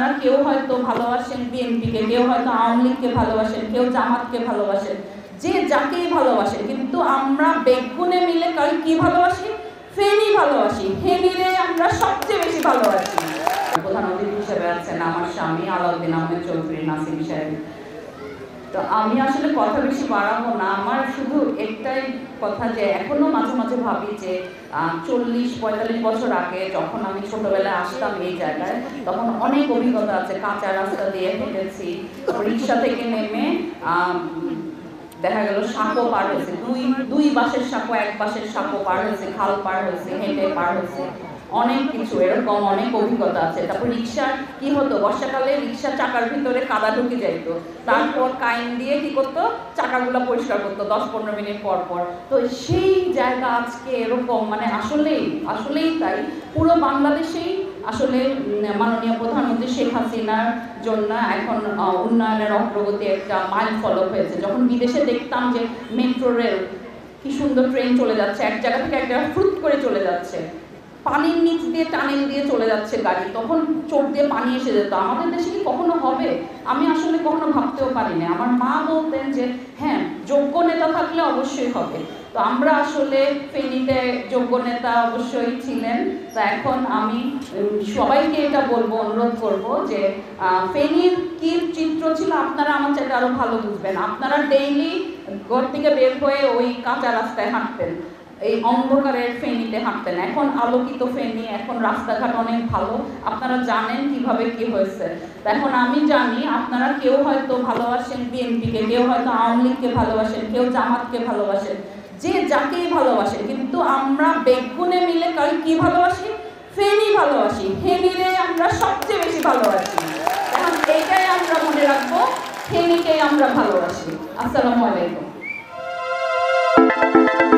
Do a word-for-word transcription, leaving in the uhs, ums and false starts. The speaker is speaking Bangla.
আপনারা কেউ হয়তো ভালোবাসেন বিএনপিকে, কেউ হয়তো আওয়ামী লীগকে ভালোবাসেন, কেউ জামাতকে ভালোবাসেন, যে যাকেই ভালোবাসেন, কিন্তু আমরা বেগুনে মিলে কাল কি ভালোবাসি? ফেনী ভালোবাসি। ফেনীরে আমরা সবচেয়ে বেশি ভালোবাসি। প্রধান অতিথি হিসেবে আছেন আমার স্বামী আলাউদ্দিন আহমেদ চৌধুরী নাসিম সাহেব। তো আমি আসলে কথা বেশি বাড়াবো না, আমার শুধু একটাই কথা যে এখনো মাঝে মাঝে ভাবি যে চল্লিশ পঁয়তাল্লিশ বছর আগে যখন আমি ছোটবেলায় আসতাম এই জায়গায়, তখন অনেক অভিজ্ঞতা আছে। কাঁচা রাস্তা দিয়ে হেঁটেছি, রিক্সা থেকে নেমে দেখা গেল সাঁকো পার হয়েছে, দুই দুই বাসের সাঁকো, এক বাসের সাঁকো পার হয়েছে, খাল পার হয়েছে, হেঁটে পার হয়েছে, অনেক কিছু এরকম অনেক অভিজ্ঞতা আছে। তারপর রিক্সার কি হতো, বর্ষাকালে রিক্সা চাকার ভিতরে কাদা ঢুকে যাইত, তারপর কাইন দিয়ে কি করতো, চাকাগুলো পরিষ্কার করতো দশ পনেরো মিনিট পর পর। তো সেই জায়গা আজকে এরকম, মানে আসলেই আসলেই তাই পুরো বাংলাদেশেই আসলে মাননীয় প্রধানমন্ত্রী শেখ হাসিনার জন্য এখন উন্নয়নের অগ্রগতি একটা মাইল ফলক হয়েছে। যখন বিদেশে দেখতাম যে মেট্রো রেল কি সুন্দর ট্রেন চলে যাচ্ছে, এক জায়গা থেকে এক জায়গায় ফ্রুট করে চলে যাচ্ছে, পানির নিচ দিয়ে টানেল দিয়ে চলে যাচ্ছে গাড়ি, তখন চোখ দিয়ে পানি এসে যেত। আমাদের দেশে কি কখনো হবে? আমি আসলে কখনো ভাবতেও পারি না। আমার মা বলতেন যে হ্যাঁ, যোগ্য নেতা থাকলে অবশ্যই হবে। তো আমরা আসলে ফেনীতে যোগ্য নেতা অবশ্যই ছিলেন। তো এখন আমি সবাইকে এটা বলবো, অনুরোধ করব যে ফেনীর কি চিত্র ছিল আপনারা আমার চাইতে আরো ভালো বুঝবেন। আপনারা ডেইলি ঘর থেকে বের হয়ে ওই কাঁচা রাস্তায় হাঁটতেন, এই অন্ধকারের ফেনীতে হাঁটতেন। এখন আলোকিত ফেনী, এখন রাস্তাঘাট অনেক ভালো, আপনারা জানেন কিভাবে কি হয়েছে। এখন আমি জানি আপনারা কেউ হয়তো ভালোবাসেন বিএনপিকে, কেউ হয়তো আওয়ামী লীগকে ভালোবাসেন, কেউ জামাতকে ভালোবাসেন, যে যাকেই ভালোবাসেন, কিন্তু আমরা বেগুনে মিলে কাল কি ভালোবাসি? ফেনী ভালোবাসি। ফেনীরে আমরা সবচেয়ে বেশি ভালোবাসি। এখন এটাই আমরা মনে রাখবো, ফেনীকেই আমরা ভালোবাসি। আসসালামু আলাইকুম।